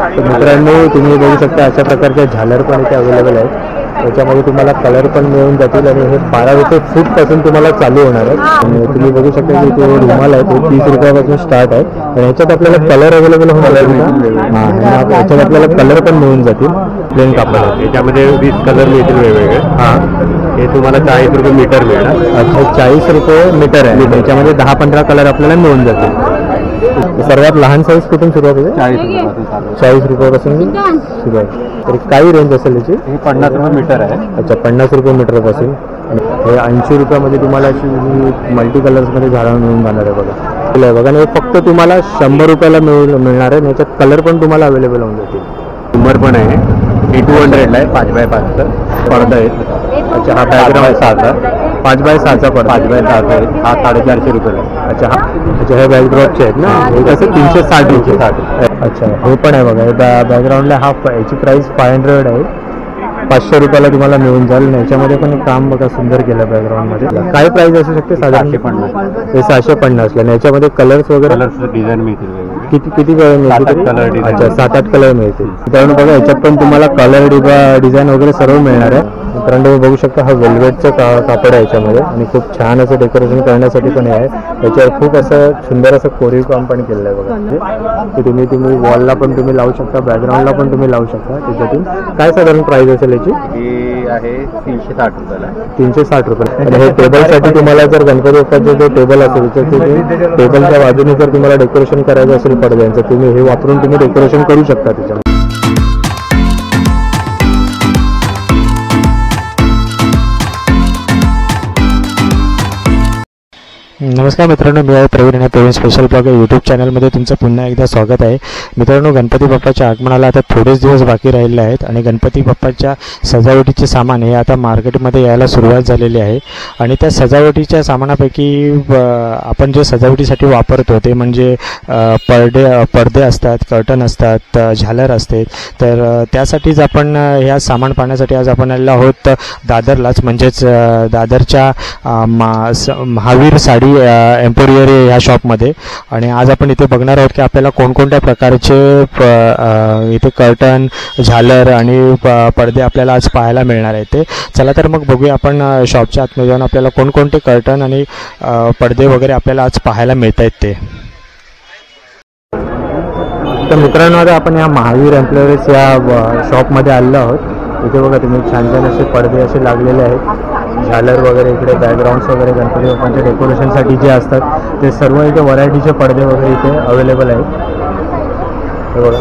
तर मित्रांनो तुम्ही बघू शकता अशा प्रकारच्या झालर पण इथे अवेलेबल आहेत. त्याच्यामध्ये तुम्हाला कलर पण मिळून जातील आणि हे 12 रुपये फूटपासून तुम्हाला चालू होणार आहे. आणि तुम्ही बघू शकता की ते रुमाल आहे ते 30 रुपयापासून स्टार्ट आहे. आणि ह्याच्यात आपल्याला कलर अवेलेबल होणार आहे. याच्यात आपल्याला कलर पण मिळून जातील. प्लेन कापड आहे याच्यामध्ये 20 कलर मिळतील वेगवेगळे. हे तुम्हाला 40 रुपये मीटर मिळणार. अच्छा 40 रुपये मीटर आहे. याच्यामध्ये 10-15 कलर आपल्याला मिळून जातील. सर्वात लहान साईज कुठून सुरुवात होते? 40 रुपयापासून सुरू आहे. तरी काही रेंज असेल याची? हे 50 रुपये मीटर आहे. अच्छा 50 रुपये मीटरपासून. हे 80 रुपयामध्ये तुम्हाला अशी मल्टी कलर्समध्ये झाडं मिळून जाणार आहे बघा. बघा आणि हे फक्त तुम्हाला 100 रुपयाला मिळणार आहे. याच्यात कलर पण तुम्हाला अवेलेबल होऊन जातील. उमर पण आहे. हे 200ला आहे. 5x5चं पडदा आहे. अच्छा हा बॅकग्राऊंड 6चा 5x6चा पडदा 5x6चा आहे. हा 450 रुपये. अच्छा अच्छा हे बॅकड्रॉपचे आहेत ना. हे कसं 360. अच्छा हे पण आहे बघा. हे बॅकग्राऊंडला याची प्राईस 500 आहे. 500 रुपयाला तुम्हाला मिळून जाईल. याच्यामध्ये पण काम बघा सुंदर केलं बॅकग्राऊंडमध्ये. काय प्राईस असू शकते? 750. हे 650 ला. याच्यामध्ये कलर्स वगैरे डिझाईन मिळतील. किती कलर मिळतील? अच्छा 7-8 कलर मिळतील. मित्रांनो बघा याच्यात पण तुम्हाला कलर डिझाईन वगैरे सर्व मिळणार आहे. मित्रांनो बघू शकता हा वेल्वेटचं कापड आहे याच्यामध्ये आणि खूप छान असं डेकोरेशन करण्यासाठी पण आहे. याच्यावर खूप असं सुंदर असं कोरीव काम पण केलेलं आहे बघा. ते तुम्ही वॉलला पण तुम्ही लावू शकता, बॅकग्राऊंडला पण तुम्ही लावू शकता. त्याच्यातून काय साधारण प्राइस असेल याची? ही आहे 360 रुपयाला. 360 रुपये. आणि हे टेबलसाठी तुम्हाला जर गणपती बाप्पाचे जो टेबल असेल तर टेबलच्या बाजूने जर तुम्हाला डेकोरेशन करायचं असेल पडद्यांचं तुम्ही हे वापरून तुम्ही डेकोरेशन करू शकता त्याच्यामध्ये. नमस्कार मित्रांनो, मी आहे प्रवीण आणि प्रवीण स्पेशल ब्लॉग यूट्यूब चॅनलमध्ये तुमचं पुन्हा एकदा स्वागत आहे. मित्रांनो गणपती बाप्पाच्या आगमनाला आता थोडेच दिवस बाकी राहिले आहेत आणि गणपती बाप्पाच्या सजावटीचे सामान हे आता मार्केटमध्ये यायला सुरुवात झालेली आहे. आणि त्या सजावटीच्या सामानापैकी आपण जे सजावटीसाठी वापरतो ते म्हणजे पडदे असतात, कर्टन असतात, झालर असते. तर त्यासाठीच आपण ह्या सामान पाहण्यासाठी आज आपण आलेलो आहोत दादरलाच, म्हणजेच दादरच्या महावीर साडी एम्पोरियर ह्या शॉपमध्ये. आणि आज आपण इथे बघणार आहोत की आपल्याला कोणकोणत्या प्रकारचे इथे कर्टन, झालर आणि पडदे आपल्याला आज पाहायला मिळणार आहेत ते. चला तर मग बघूया आपण शॉपच्या आतमध्ये जाऊन आपल्याला कोणकोणते कर्टन आणि पडदे वगैरे आपल्याला आज पाहायला मिळत आहेत ते. तर मित्रांनो आता आपण या महावीर एम्प्लॉयर्स या शॉपमध्ये आलेलो आहोत. इथे बघा तुम्ही छान छान असे पडदे असे लागलेले आहेत, झालर वगैरे इकडे बॅकग्राऊंड्स वगैरे गणपती बाप्पांच्या डेकोरेशनसाठी जे असतात ते सर्व इथे व्हरायटीचे पडदे वगैरे इथे अवेलेबल आहेत. हे बघा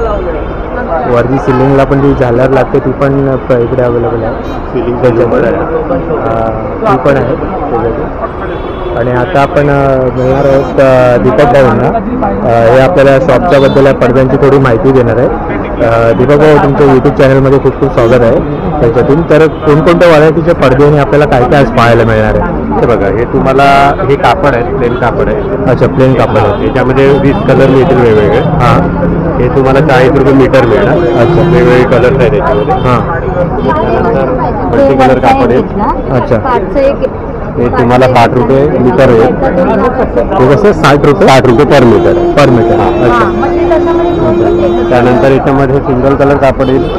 वरती सिलिंगला पण जी झालर लागते ती पण इकडे अवेलेबल आहे. सिलिंग त्याच्यामध्ये ती पण आहे त्याच्यात. आणि आता आपण मिळणार आहोत दीपक भाऊंना. हे आपल्याला शॉपच्या बद्दल या पडद्यांची थोडी माहिती देणार आहे. दीपक भाऊ तुमच्या यूट्यूब चॅनलमध्ये खूप खूप स्वागत आहे त्याच्यातून. तर कोणकोणत्या व्हरायटीचे पडदे आपल्याला काय काय आज पाहायला मिळणार आहे? हे बघा हे तुम्हाला हे कापड आहे, प्लेन कापड आहे. अच्छा प्लेन कापड आहे. याच्यामध्ये 20 कलर मिळतील वेगवेगळे. हे तुम्हाला 40 रुपये मीटर मिळणार. अच्छा वेगवेगळे कलर्स आहेत त्याच्यामध्ये. त्यानंतर मल्टी कलर कापड आहे. अच्छा हे तुम्हाला 60 रुपये मीटर आहे. हे कसं 60 रुपये पर मीटर. अच्छा त्यानंतर याच्यामध्ये सिंगल कलर कापड येईल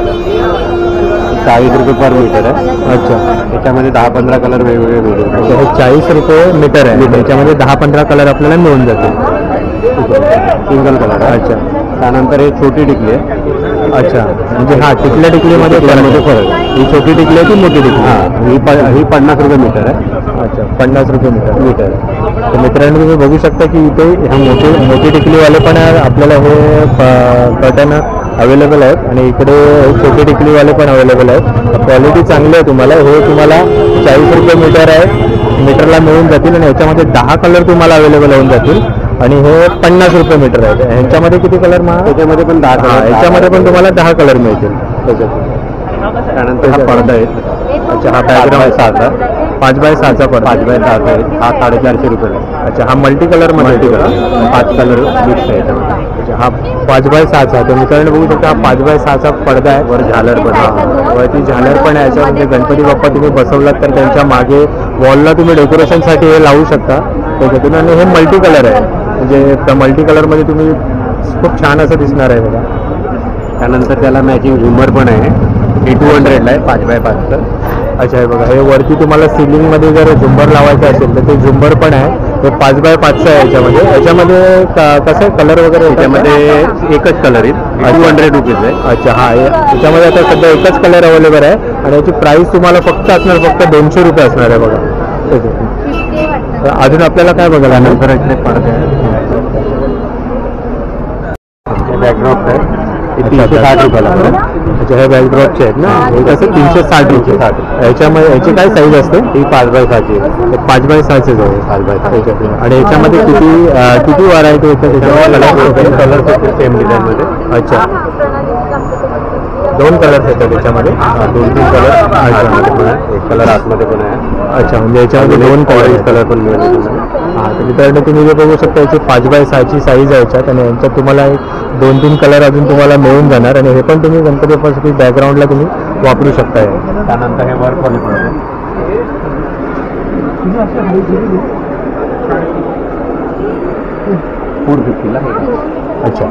40 रुपये पर मीटर आहे. अच्छा याच्यामध्ये 10-15 कलर वेगवेगळे मिळतील. अच्छा हे 40 रुपये मीटर आहे. याच्यामध्ये 10-15 कलर आपल्याला मिळून जातील सिंगल कलर. अच्छा त्यानंतर हे छोटी टिकली आहे. अच्छा म्हणजे टिकल्या टिकलीमध्ये फरक. ही छोटी टिकली आहे की मोठी टिकली? ही 50 रुपये मीटर आहे. अच्छा 50 रुपये मीटर. तर मित्रांनो तुम्ही बघू शकता की इथे ह्या मोठी टिकलीवाले पण आपल्याला हे कर्टन अवेलेबल आहेत आणि इकडे छोटे टिकलीवाले पण अवेलेबल आहेत. क्वालिटी चांगली आहे. तुम्हाला हे तुम्हाला 40 रुपये मीटर आहे, मीटरला मिळून जातील. आणि याच्यामध्ये 10 कलर तुम्हाला अवेलेबल होऊन जातील. आणि हे 50 रुपये मीटर आहे. ह्यांच्यामध्ये किती कलर मग? त्याच्यामध्ये पण 10 कलर. याच्यामध्ये पण तुम्हाला 10 कलर मिळतील त्याच्यात. त्यानंतर हा पडदा आहे. अच्छा हा बॅकग्राऊंड 6चा 5x6चा पडदा. 5x6चा आहे. हा 450 रुपये. अच्छा हा मल्टी कलर 5 कलर मिक्स आहे. अच्छा हा 5x6चा. तर मित्रांनो बघू शकता हा 5x6चा पडदा आहे. वर झालर पण आहे. वरती झालर पण आहे. याच्यामध्ये गणपती बाप्पा तुम्ही बसवलात तर त्यांच्या मागे वॉलला तुम्ही डेकोरेशनसाठी हे लावू शकता त्याच्यातून. आणि हे मल्टी कलर आहे, म्हणजे त्या मल्टी कलरमध्ये तुम्ही खूप छान असं दिसणार आहे बघा. त्यानंतर त्याला मॅचिंग झुमर पण आहे, हे 200ला आहे 5x5चं. अच्छा हे बघा, हे वरती तुम्हाला सिलिंगमध्ये जर झुंबर लावायचं असेल तर ते झुंबर पण आहे. हे 5x5चं आहे याच्यामध्ये. याच्यामध्ये कसं आहे कलर वगैरे? त्याच्यामध्ये एकच कलर येईल, 200 रुपीज आहे. अच्छा हां, याच्यामध्ये आता सध्या एकच कलर अवेलेबल आहे आणि याची प्राईस तुम्हाला फक्त असणार, फक्त 200 रुपये असणार आहे बघा. अजून आपल्याला काय बघायला नंतर इकडे पडदे आहे, बॅकड्रॉप आहे, 360 रुपयाला. अच्छा हे बॅकड्रॉपचे आहेत ना, हे कसं 360 रुपये. याच्यामध्ये याची काय साईज असते? ही 5x6ची, 5x6च आहे. 5x6. आणि याच्यामध्ये किती व्हरायटी येतात त्याच्यामध्ये? कलर सेम डिझाईनमध्ये. अच्छा, 2 कलर्स येतात त्याच्यामध्ये. 2-3 कलर आतमध्ये पण आहे, एक कलर आतमध्ये पण आहे. अच्छा, म्हणजे याच्यामध्ये 2 कलर पण मिळेल. हां, तर मित्रांनो तुम्ही जे बघू शकता याची 5x6ची साईज आहे याच्यात आणि यांच्यात तुम्हाला एक 2-3 कलर अजून तुम्हाला मिळून जाणार आणि हे पण तुम्ही गणपती बाप्पासाठी बॅकग्राऊंडला तुम्ही वापरू शकता. त्यानंतर हे वर्क पण आहे, 450ला. अच्छा,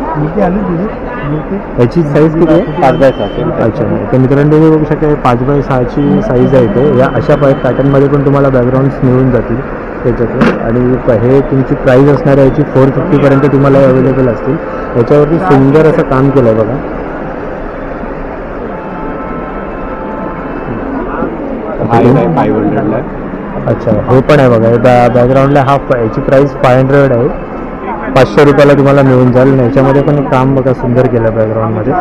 याची साईज किती आहे? 5x6. अच्छा, तर मित्रांनो तुम्ही बघू शकता 5x6ची साईज आहे इथे. या अशा पॅटर्नमध्ये पण तुम्हाला बॅकग्राऊंड्स मिळून जातील त्याच्यातून. आणि हे तुमची प्राईस असणार आहे याची 450पर्यंत तुम्हाला अवेलेबल असतील. याच्यावरती सुंदर असं काम केलं आहे बघा. हा 500ला. अच्छा, हे पण आहे बघा, हे बॅकग्राऊंडला याची प्राईस 500 आहे. 500 रुपयाला तुम्हाला मिळून जाईल. आणि याच्यामध्ये पण काम बघा सुंदर केलं बॅकग्राऊंडमध्ये.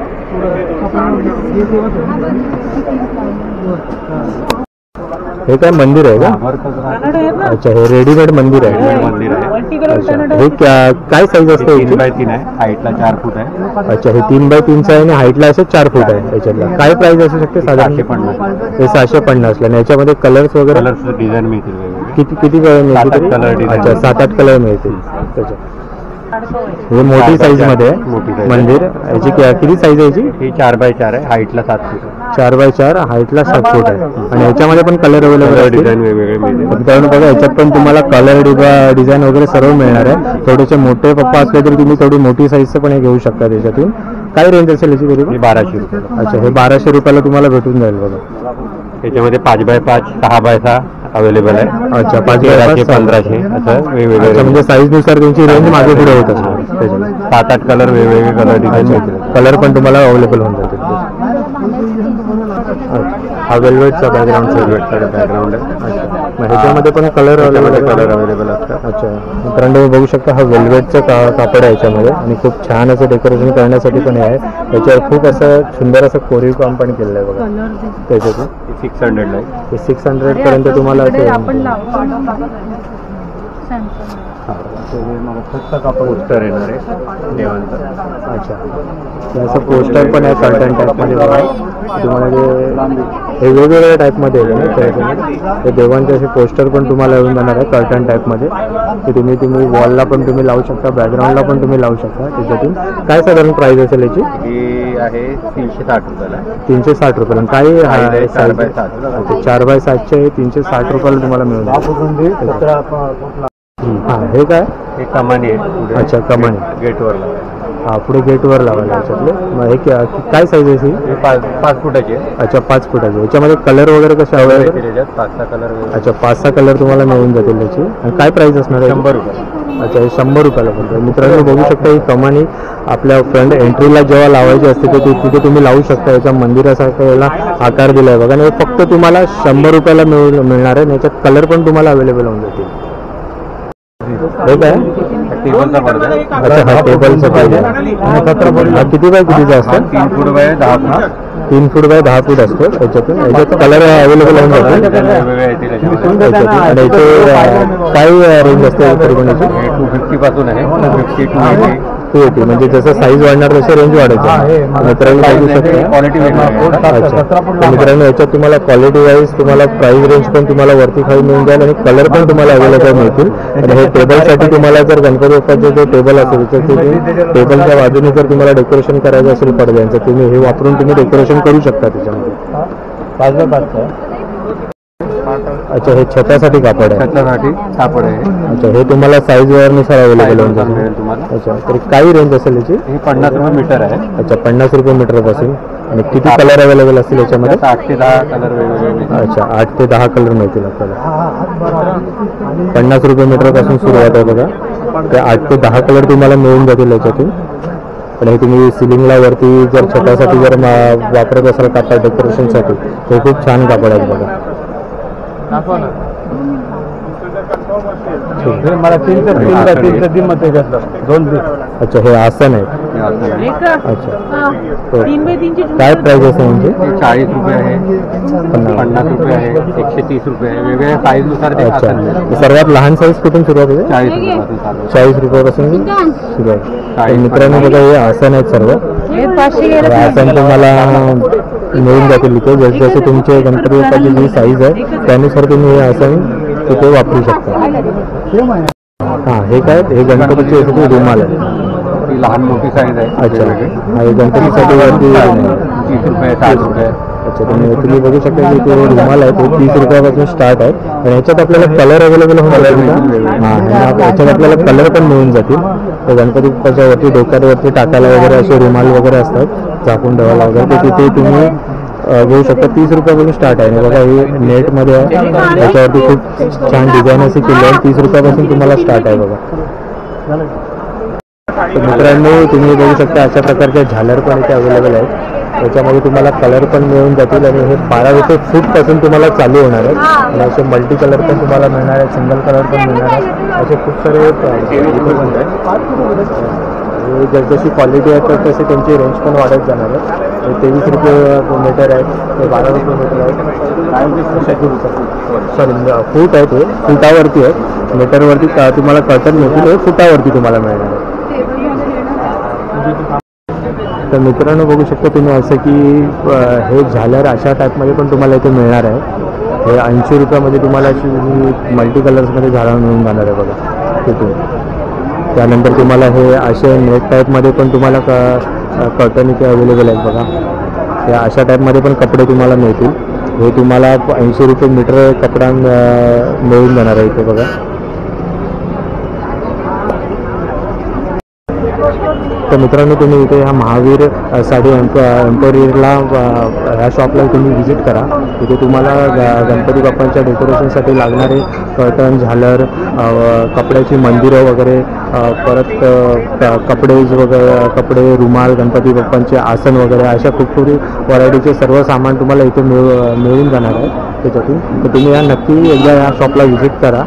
हे काय मंदिर आहे का? अच्छा, हे रेडीमेड मंदिर आहे. अच्छा, हे काय साईज असते? 3x3 आहे, हाईटला 4 फूट आहे. अच्छा, हे 3x3चं आहे आणि हाईटला असे 4 फूट आहे. याच्यातला काय प्राईस असू शकते साधारण? 750. हे 750 आणि याच्यामध्ये कलर्स वगैरे कलर्स डिझाईन मिळतील वेगवेगळे. किती कलर मिळतील? 7-8 कलर. अच्छा, 7-8 कलर मिळतील त्याच्यात. हे मोठी साईज मध्ये आहे मोठी size. मंदिर. याची किती साईज आहे याची? ही 4x4 आहे, हाईटला 7 फूट आहे. 4x4, हाईटला 7 फूट आहे. आणि याच्यामध्ये पण कलर अवेलेबल आहे. डिझाईन वेगवेगळे मिळतील. मित्रांनो बघा, याच्यात पण तुम्हाला कलर डिझाईन वगैरे सर्व मिळणार आहे. थोडेसे मोठे पप्पा असले तरी तुम्ही थोडी मोठी साईजचं पण हे घेऊ शकता त्याच्यातून. काय रेंज असेल याची तरी? 1200 रुपये. अच्छा, हे 1200 रुपयाला तुम्हाला भेटून जाईल बघा. त्याच्यामध्ये 5x5, 6x6 अवेलेबल आहे. अच्छा, 1300, 1500 असं वेगवेगळे. अच्छा, म्हणजे साईजनुसार त्यांची रेंज मागे पुढे होत असणार. 7-8 कलर वेगवेगळे कलर डिझाईन मिळतील. कलर पण तुम्हाला अवेलेबल होऊन जातील. हा वेल्वेटचा बॅकग्राऊंड आहे. ह्याच्यामध्ये पण कलर अवेलेबल असतात. अच्छा, मित्रांनो बघू शकता हा वेल्वेटचं कापड आहे याच्यामध्ये आणि खूप छान असं डेकोरेशन करण्यासाठी पण आहे. याच्यावर खूप असं सुंदर असं कोरीव काम पण केलेलं आहे बघा त्याच्यातून. 600ला आहे. हे 600 पर्यंत तुम्हाला पोस्टर येणार आहे देवांचं. अच्छा, असं पोस्टर पण आहे कर्टन टाईपमध्ये बघा. तुम्हाला हे वेगवेगळ्या टाईपमध्ये आहे ना, ते देवांचे असे पोस्टर पण तुम्हाला येऊन जाणार आहे कर्टन टाईपमध्ये. ते तुम्ही वॉलला पण तुम्ही लावू शकता, बॅकग्राऊंडला पण तुम्ही लावू शकता. त्याच्यातून काय साधारण प्राईस असेल याची? ही आहे 360 रुपयाला. 360 रुपयाला. काय 4x7. 4x7चे 360 रुपयाला तुम्हाला मिळून जाईल. हां, हे काय? हे कमानी आहे. अच्छा, कमानी गेटवर. हां, पुढे गेटवर लावायला याच्यातले. मग हे काय साईज आहे ही? 5 फुटाची आहे. अच्छा, 5 फुटाची. याच्यामध्ये कलर वगैरे कसे अवेलेबल? त्याच्यात 5-6 कलर. अच्छा, 5-6 कलर तुम्हाला मिळून जातील त्याची. आणि काय प्राईस असणार आहे? 100 रुपये. अच्छा, हे 100 रुपयाला पडतं. मित्रांनो बघू शकता ही कमानी आपल्या फ्रंट एंट्रीला जेव्हा लावायची असते ते तिथे तुम्ही लावू शकता. याच्या मंदिरासारखा याला आकार दिला आहे बघा. आणि हे फक्त तुम्हाला 100 रुपयाला मिळणार आहे. आणि याच्यात कलर पण तुम्हाला अवेलेबल होऊन जातील. हे काय? टेबलचा पडदा. अच्छा, हा टेबलचा पाहिजे. हा किती बाय कितीचा असतो? 3 foot by 10 foot. 3 foot by 10 फूट असतो. याच्यात कलर अवेलेबल होऊन जातो. आणि याचे काय रेंज असते तरीपणाची? 250 पासून आहे. 250 to 280. म्हणजे जसं साईज वाढणार तसे रेंज वाढायची. मित्रांनो बघू शकता. क्वालिटी अच्छा, मित्रांनो याच्यात तुम्हाला क्वालिटी वाईज तुम्हाला प्राइस रेंज पण तुम्हाला वरती खाली मिळून जाईल आणि कलर पण तुम्हाला अवेलेबल मिळतील. आणि हे टेबलसाठी तुम्हाला जर गणपती बाप्पाचे जो टेबल असेल तर तुम्ही टेबलच्या बाजूने जर तुम्हाला डेकोरेशन करायचं असेल पडद्यांचं तुम्ही हे वापरून तुम्ही डेकोरेशन करू शकता त्याच्यामध्ये. 5x5 आहे. अच्छा, हे छतासाठी कापड आहे. छतासाठी कापड आहे. अच्छा, हे तुम्हाला साईजवर नुसार अवेलेबल होऊन जाईल. मिळेल तुम्हाला. अच्छा, तर काही रेंज असेल याची? हे 50 रुपये मीटर आहे. अच्छा, 50 रुपये मीटरपासून. आणि किती कलर अवेलेबल असतील याच्यामध्ये? 8 ते 10 कलर वेगवेगळे मिळतील. अच्छा, 8 ते 10 कलर मिळतील आपल्याला. 50 रुपये मीटरपासून सुरुवात आहे बघा. ते 8 ते 10 कलर तुम्हाला मिळून जातील याच्यातून. पण हे तुम्ही सिलिंगला वरती जर छतासाठी जर वापरत असाल कापड डेकोरेशनसाठी, हे खूप छान कापड आहेत बघा. मला 3 मध्ये घेतलं 2. अच्छा, हे आसन आहे. अच्छा, काय प्राइस असेल म्हणजे? 40 रुपये आहे, 50 रुपये आहे, 130 रुपये आहे. वेगवेगळ्या साईजनुसार ते अच्छा, आसन मिळेल. सर्वात लहान साईज कुठून सुरुवात होते? 40 रुपयापासून चालू आहे. 40 रुपयापासून सुरुवात. तर मित्रांनो बघा, हे आसन आहेत सर्व. आसन तुम्हाला मिळून जातील इथे. जसे जसे तुमचे गणपती बाप्पाची जी साईज आहे त्यानुसार तुम्ही हे आसन तिथे वापरू शकता. हां, हे काय? हे गणपतीची यासाठी रुमाल आहे. ही लहान मोठी साईज आहे. अच्छा, हा हे गणपतीसाठी वरती 30 रुपये, 60 रुपये. अच्छा, तुम्ही बघू शकता की ते रुमाल आहे ते 30 रुपयापासून स्टार्ट आहे. आणि ह्याच्यात आपल्याला कलर अवेलेबल होऊन जातील. हां, ह्याच्यात आपल्याला कलर पण मिळून जातील. तर गणपती बाप्पाच्या वरती डोक्यावरती टाकायला वगैरे असे रुमाल वगैरे असतात, झाकून ठेवायला वगैरे, ते तिथे तुम्ही घेऊ शकता. 30 रुपयापासून स्टार्ट आहे. आणि बघा, हे नेटमध्ये आहे. त्याच्यावरती खूप छान डिझाईन असे केले आहे. 30 रुपयापासून तुम्हाला स्टार्ट आहे बघा. तर मित्रांनो, तुम्ही बघू शकता अशा प्रकारच्या झालर पण इथे अवेलेबल आहेत. त्याच्यामध्ये तुम्हाला कलर पण मिळून जातील. आणि हे 12 रुपये फूटपासून तुम्हाला चालू होणार आहेत. आणि असे मल्टी कलर पण तुम्हाला मिळणार आहेत, सिंगल कलर पण मिळणार आहेत. असे खूप सारे इथे पण आहेत. जशी क्वालिटी आहे तर तसे त्यांची रेंज पण वाढत जाणार आहे. 23 रुपये मीटर आहेत, ते 12 रुपये मीटर आहेत. सॉरी, फूट आहे, ते फुटावरती आहे. मीटरवरती तुम्हाला कर्टन मिळतील, हे फुटावरती तुम्हाला मिळणार आहे. तर मित्रांनो बघू शकता तुम्ही असं की हे झालर अशा टाईपमध्ये पण तुम्हाला इथे मिळणार आहे. हे 80 रुपयामध्ये तुम्हाला अशी मल्टी कलर्समध्ये झाडं मिळून जाणार आहे बघा तिथून. त्यानंतर तुम्हाला हे असे नेट टाईपमध्ये पण तुम्हाला कर्टन इथे अवेलेबल आहेत बघा. हे अशा टाईपमध्ये पण कपडे तुम्हाला मिळतील. हे तुम्हाला 80 रुपये मीटर कपडा मिळून जाणार आहे इथे बघा. तर मित्रांनो, तुम्ही इथे ह्या महावीर साडी एम्पोरियरला ह्या शॉपला तुम्ही व्हिजिट करा. इथे तुम्हाला गणपती बाप्पांच्या डेकोरेशनसाठी लागणारे कर्टन, झालर, कपड्याची मंदिरं वगैरे, परत कपडे, रुमाल, गणपती बाप्पांचे आसन वगैरे अशा खूप खूप व्हरायटीचे सर्व सामान तुम्हाला इथे मिळून जाणार आहे त्याच्यातून. तर तुम्ही या नक्की एकदा या शॉपला व्हिजिट करा.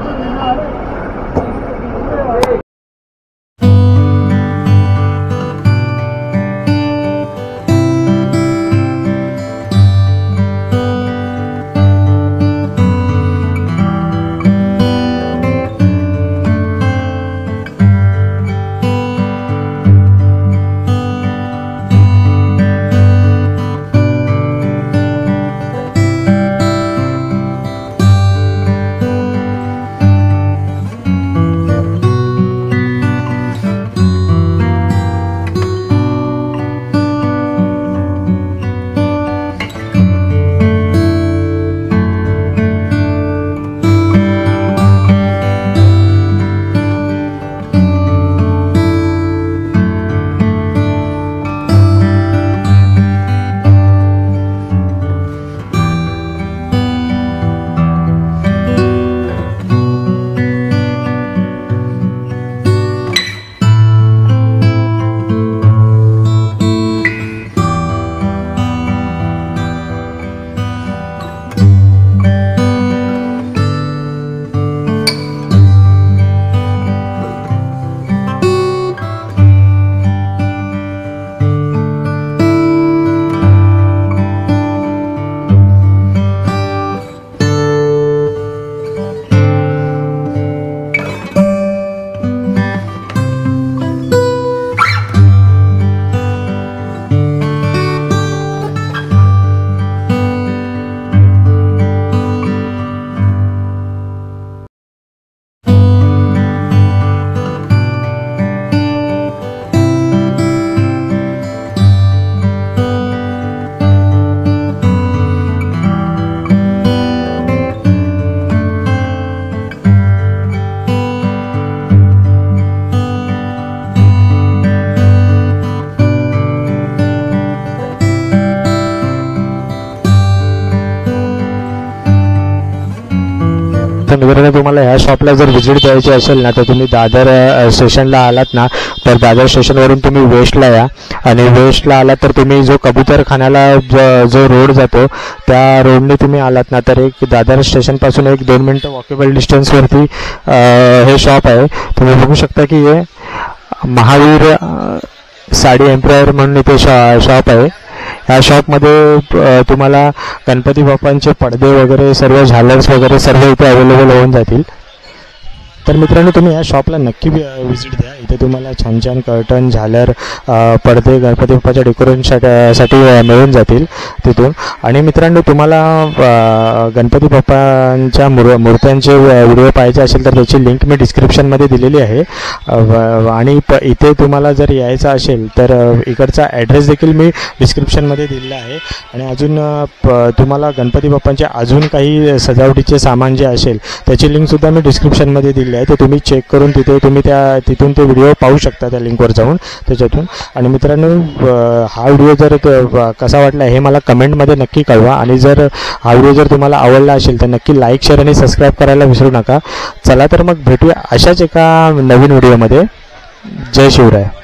मित्रांनो तुम्हाला ह्या शॉपला जर व्हिजिट द्यायची असेल ना तर तुम्ही दादर स्टेशनला आलात ना तर दादर स्टेशनवरून तुम्ही वेस्टला या आणि वेस्टला आलात तर तुम्ही जो कबूतरखान्याला जो रोड जातो त्या रोडने तुम्ही आलात ना तर एक दादर स्टेशनपासून 1-2 मिनटं वॉकेबल डिस्टन्सवरती हे शॉप आहे. तुम्ही बघू शकता की हे महावीर साडी एम्प्लॉयर म्हणून इथे शॉप आहे. ह्या शॉपमध्ये तुम्हाला गणपती बाप्पांचे पडदे वगैरे सर्व झालर्स वगैरे सर्व इथे अवेलेबल होऊन जातील. तर मित्रांनो तुम्ही या शॉपला नक्की व्हिजिट द्या. इथे तुम्हाला छान छान कर्टन झालर पडदे गणपती बाप्पाच्या डेकोरेशनसाठी मिळून जातील तिथून. आणि मित्रांनो तुम्हाला गणपती बाप्पांच्या मूर्त्यांचे व्हिडिओ पाहायचे असेल तर त्याची लिंक मी डिस्क्रिप्शनमध्ये दिलेली आहे. आणि इथे तुम्हाला जर यायचं असेल तर इकडचा ॲड्रेस देखील मी डिस्क्रिप्शनमध्ये दिलेला आहे. आणि अजून तुम्हाला गणपती बाप्पांचे अजून काही सजावटीचे सामान जे असेल त्याची लिंकसुद्धा मी डिस्क्रिप्शनमध्ये दिली आहे. ते तुम्ही चेक करून तुम्ही तिथून ते व्हिडिओ पाहू शकता त्या लिंकवर जाऊन त्याच्यातून. आणि मित्रांनो हा व्हिडिओ जर कसा वाटला हे मला कमेंटमध्ये नक्की कळवा. आणि जर हा व्हिडिओ जर तुम्हाला आवडला असेल तर नक्की लाईक शेअर आणि सबस्क्राईब करायला विसरू नका. चला तर मग भेटूया अशाच एका नवीन व्हिडिओमध्ये. जय शिवराय.